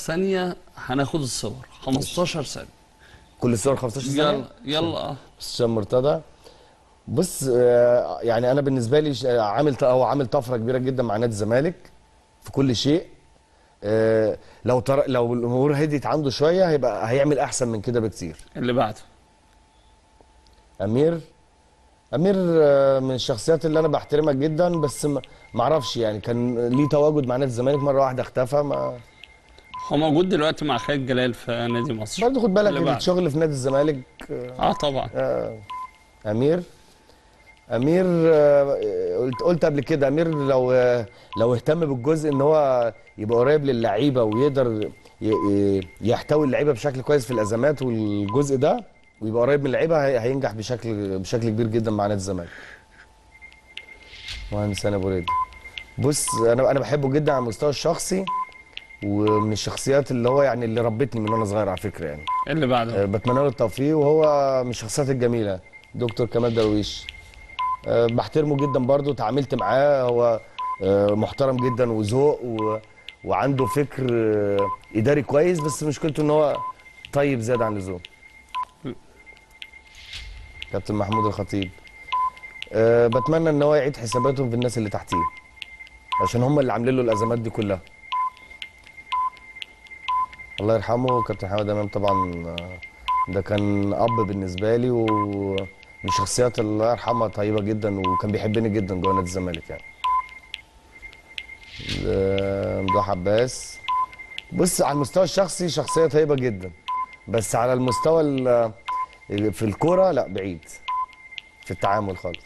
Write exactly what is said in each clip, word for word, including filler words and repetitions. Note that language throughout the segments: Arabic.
ثانية هناخد الصور خمستاشر ثانية. كل الصور خمستاشر ثانية؟ يلا يلا اه استاذ مرتضى، بص آه، يعني انا بالنسبه لي ش- عامل ط- هو عامل طفره كبيره جدا مع نادي الزمالك في كل شيء. آه، لو تر... لو الامور هديت عنده شويه هيبقى هيعمل احسن من كده بكتير. اللي بعده. امير امير آه، من الشخصيات اللي انا بحترمها جدا، بس ما ما اعرفش يعني كان ليه تواجد مع نادي الزمالك مره واحده اختفى. ما هو موجود دلوقتي مع خالد جلال في نادي مصر. برضه خد بالك اللي بعده. الشغل في نادي الزمالك. اه طبعا. آه، امير امير آه، قلت قلت قبل كده امير لو آه، لو اهتم بالجزء ان هو يبقى قريب للعيبه ويقدر ي- ي- يحتوي اللعيبه بشكل كويس في الازمات والجزء ده، ويبقى قريب من اللعيبه، هي- هينجح بشكل بشكل كبير جدا مع نادي الزمالك. مهندس انا ابو ريد، بص انا انا بحبه جدا على المستوى الشخصي، ومن الشخصيات اللي هو يعني اللي ربتني من وانا صغير على فكره يعني. اللي بعده. أه بتمنى له التوفيق، وهو من الشخصيات الجميله دكتور كمال درويش. أه بحترمه جدا برضو، تعاملت معاه، هو أه محترم جدا وذوق و... وعنده فكر أه اداري كويس، بس مشكلته ان هو طيب زياده عن اللزوم. كابتن محمود الخطيب، أه بتمنى ان هو يعيد حساباتهم في الناس اللي تحتيه، عشان هم اللي عاملين له الازمات دي كلها. الله يرحمه كابتن حماد امام طبعا، آه، ده كان اب بالنسبه لي، ومن الشخصيات الله يرحمها طيبه جدا، وكان بيحبني جدا جوه نادي الزمالك يعني. آه، ممدوح عباس، بص على المستوى الشخصي شخصيه طيبه جدا، بس على المستوى ال- في الكوره لا، بعيد في التعامل خالص.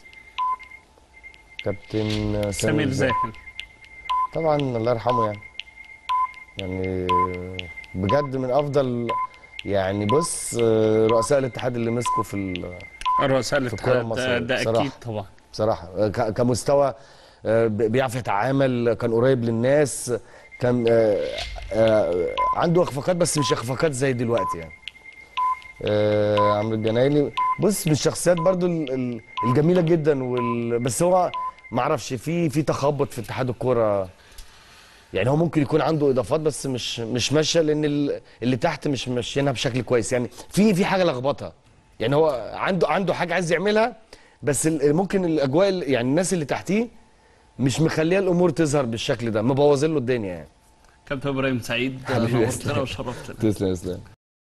كابتن سمير زاهر. طبعا الله يرحمه يعني، يعني بجد من افضل، يعني بص آه، رؤساء الاتحاد اللي مسكوا في ال- الرؤساء في الكره الاتحاد ده, المصريه ده اكيد بصراحه. طبعا. بصراحه ك- كمستوى آه، ب- بيعرف يتعامل، كان قريب للناس، كان آه، آه، عنده اخفاقات بس مش اخفاقات زي دلوقتي يعني. آه، عمرو الجنايلي، بص من الشخصيات برضو ال- ال- الجميله جدا وال... بس هو ما اعرفش في في تخبط في اتحاد الكوره يعني. هو ممكن يكون عنده اضافات بس مش مش ماشيه، لان ال- اللي تحت مش ماشيينها بشكل كويس يعني. في في حاجه لخبطه يعني، هو عنده عنده حاجه عايز يعملها، بس ال- ممكن الاجواء ال- يعني الناس اللي تحتيه مش مخليه الامور تظهر بالشكل ده، مبوظين له الدنيا يعني. كابتن ابراهيم سعيد حبيبي يا نورتنا اسلام، وشرفتنا. تسلم يا اسلام.